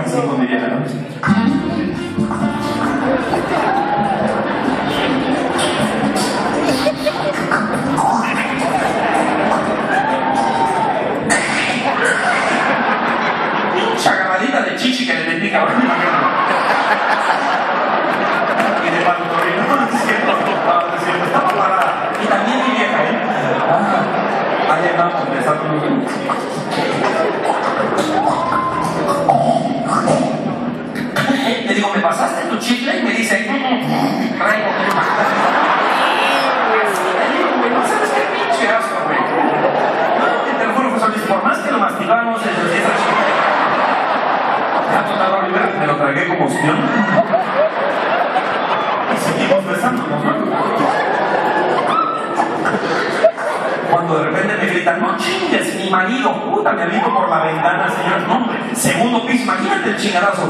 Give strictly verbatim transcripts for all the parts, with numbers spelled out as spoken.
y cinco mi vieja, ¿no? Pincha agarradita de chichi que le metí, cabrón. Y de pantorrino, no es cierto, no es cierto, estaba parada. Y también mi vieja, ¿eh? Ah, ahí vamos, empezando los minutos. Le digo, ¿me pasaste tu chicle? Y me dice, traigo que más. Le digo, güey, no sabes qué pinche asco, güey. No, te lo juro, José Luis, por más que lo masticábamos, esa chicle. Ya total, Oliver, me lo tragué como ostión. Y seguimos besándonos, ¿no? Cuando de repente me gritan, no chingues, mi marido, puta, me aviento por la ventana, señor, no, hombre, segundo piso, imagínate el chingadazo.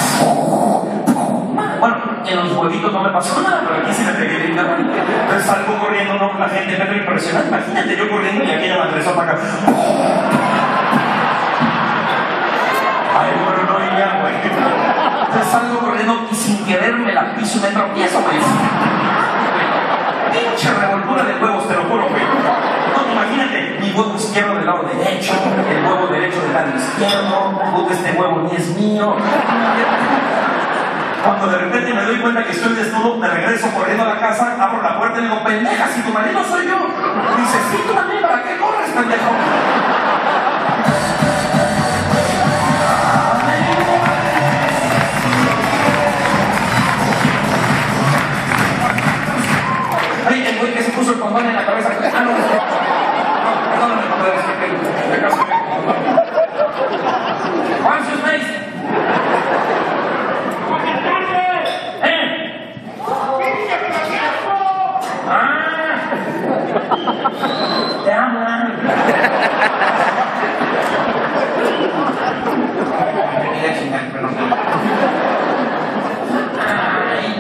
Bueno, en los huevitos no me pasó nada, pero aquí sí me pegué de nada. Entonces salgo corriendo, no, la gente me ve impresionante, imagínate yo corriendo y aquella madresota acá. Ay, bueno, no, y ya, güey. Entonces salgo corriendo y sin querer me la piso y me tropiezo, güey. Pinche revoltura de huevos, te lo juro, güey. No, imagínate, mi huevo izquierdo del lado derecho, el huevo derecho del lado izquierdo, puta, este huevo ni es mío. Cuando de repente me doy cuenta que estoy desnudo, me regreso corriendo a la casa, abro la puerta y le digo, pendeja, si tu marido soy yo. Y dice, sí, tú también, ¿para qué corres, pendejo? Ay, el güey que se puso el condón en la cabeza. Ah, no, no, perdóname, compadre, es que de caso me... What's your face? ¿Eh? Ah, te hablan. Mira, chingada, perdón. Ay,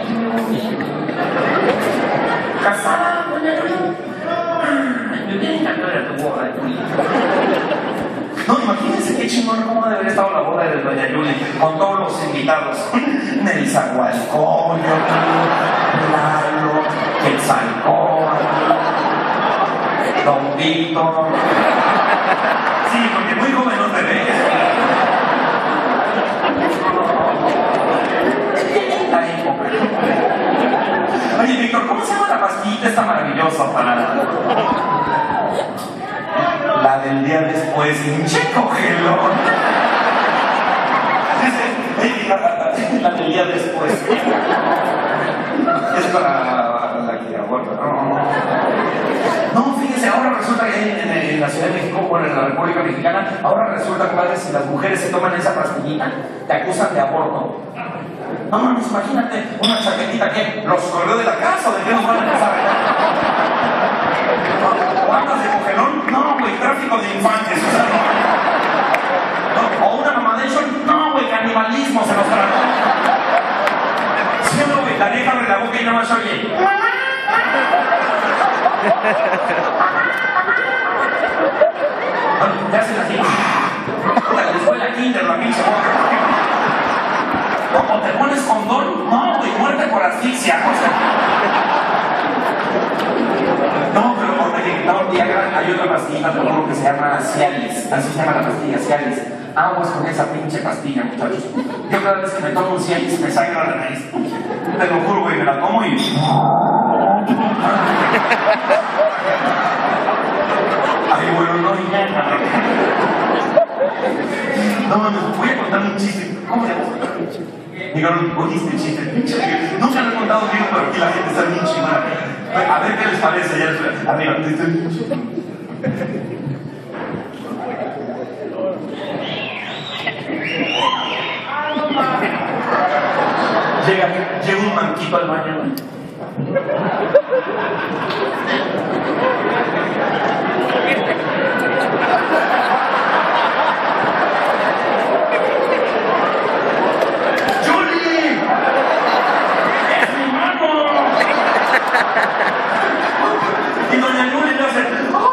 casada, doña Luis. Me hubiera encantado ir a tu boda, Luis. No, imagínense qué chingón cómo debe haber estado la boda de doña Yuli, con todos los invitados. Nelisa Guascoyo, Lalo, Quetzalcóatl, Don Víctor. Sí, porque muy joven no te ves. Oye, Víctor, ¿cómo se llama la pastillita esta maravillosa para la del día después? ¡Che, cógelo! La del día después. Es para la que aborta. No, no, fíjense, ahora resulta que en, en, en la Ciudad de México, bueno, en la República Mexicana, ahora resulta que si las mujeres se toman esa pastillita, te acusan de aborto. No, no, imagínate, una chaquetita que los corrió de la casa, ¿de qué nos van a empezar? ¿O andas de cogelón? No, güey, tráfico de infantes, o sea, no. O una mamadation, no, güey, canibalismo se nos tragó. Sí, no, güey, la vieja abre la boca y no más oye. Bueno, te hacen así. La escuela kinder, la pinche boca. ¿O te pones condón? No, güey, muerte por asfixia. O sea. No, pero ahorita que no, ya hay otra pastilla, te lo que se llama Cialis. Así se llama la pastilla, Cialis. Aguas con esa pinche pastilla, muchachos. Yo cada vez que me tomo un Cialis me sangra la nariz. Te lo juro, güey, me la tomo y... Ay, bueno, no, ya. No, mames, voy a contar un chiste. ¿Cómo le vas a contar un chiste? Dijeron, oíste el chiste. Nunca lo he contado bien, pero aquí la gente está bien chingada. A ver qué les parece. Ya les... Amigo, estoy bien chingada. Llega, llega un manquito al baño. Y doña Yuli le hace ¡oh!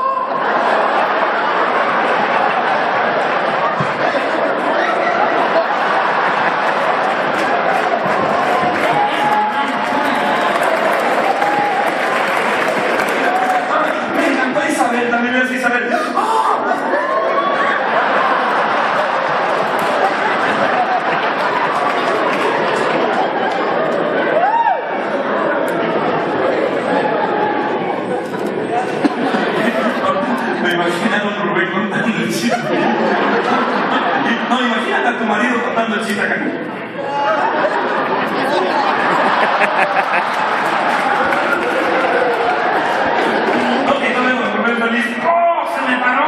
imagina a don Rubén contando el chiste. No, imagínate a tu marido contando el chiste acá. Ok, no veo a don Rubén feliz. ¡Oh, se me paró!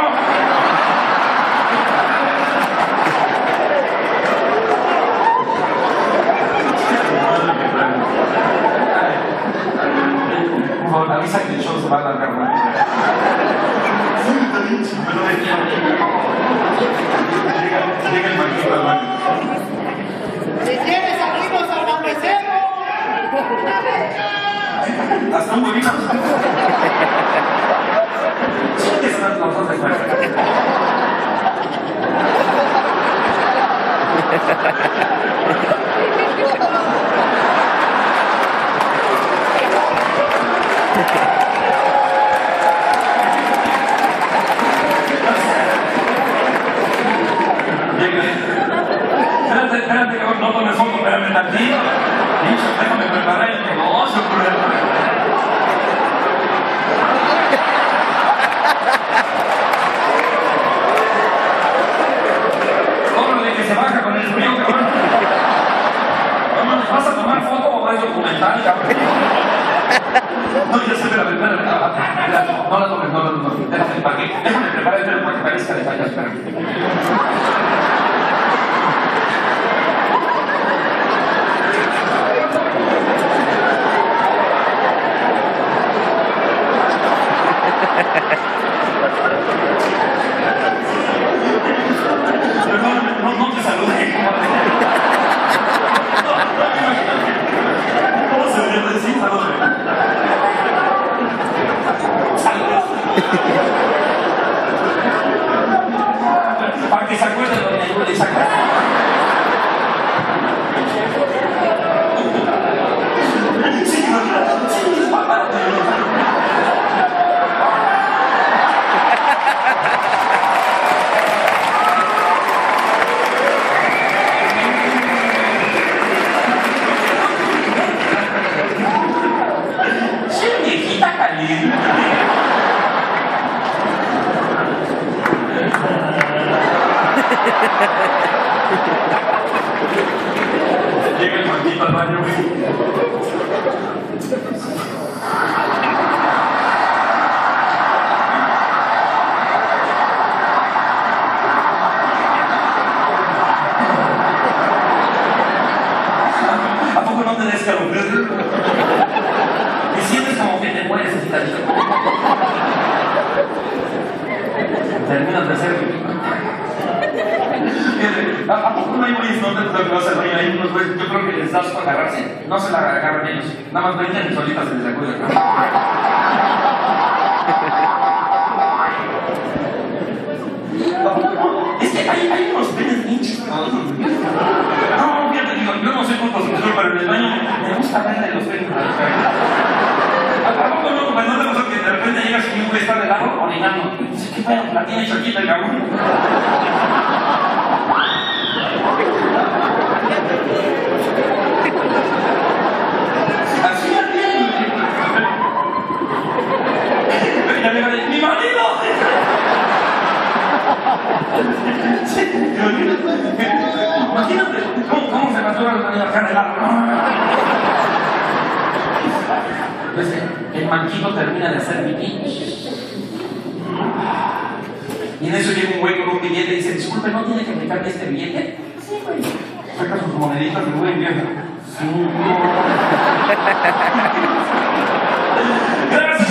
Por favor, avisa que el show se va a alargar mucho. Llega el Marquito al baño. Si tienes aquí nos arrambecemos. Hasta un huevito. Sí, que se dan las dos de fuerza. Espérate, espérate, que no tomes foto, espérame tantito. Dicho, déjame preparar el negocio, órale, que se baja con el frío, cabrón. ¿Vas a tomar foto o es documental, cabrón? No, ya sé, espérame, espérame. No la tomes, no la tomes. Déjame, ¿para qué? Déjame preparar el para que parezca de falla, espérame. Perdóname, no, no te saludé. ¿Cómo se debería decir? Saludame. Saludos. Para que se acuerde lo que ayuda y se acuerde. Sí, no, sí, papá. Llega el Marquito al baño. ¿A poco no te des calor? Y sientes como que te mueres así tantito. Terminas de hacer pipí. ¿A poco no hay güeyes donde te vas al baño? Hay unos güeyes, yo creo que les das para agarrarse. No se la agarran ellos. Nada más brincan y solitas se les acuerdan. Es que hay, hay unos penes bien chistosos. No, fíjate, digo, yo no soy puto sexual, pero en el baño me gusta verle los penes. ¿A poco no? Pues no te pasó que de repente llegas y un güey está de lado orinando. ¿Qué pedo? La tiene choquita el cabrón. Así la tiene. Ya le digo, ¡mi marido! Sí, imagínate cómo, cómo se masturba el marido acá en el agua. Entonces, el manquito termina de hacer pipí. Y en eso llega un güey con un billete y dice, disculpe, ¿no tiene que me cambie este billete? Sí, güey. Saca sus moneditas y el güey empieza. Sí. Gracias.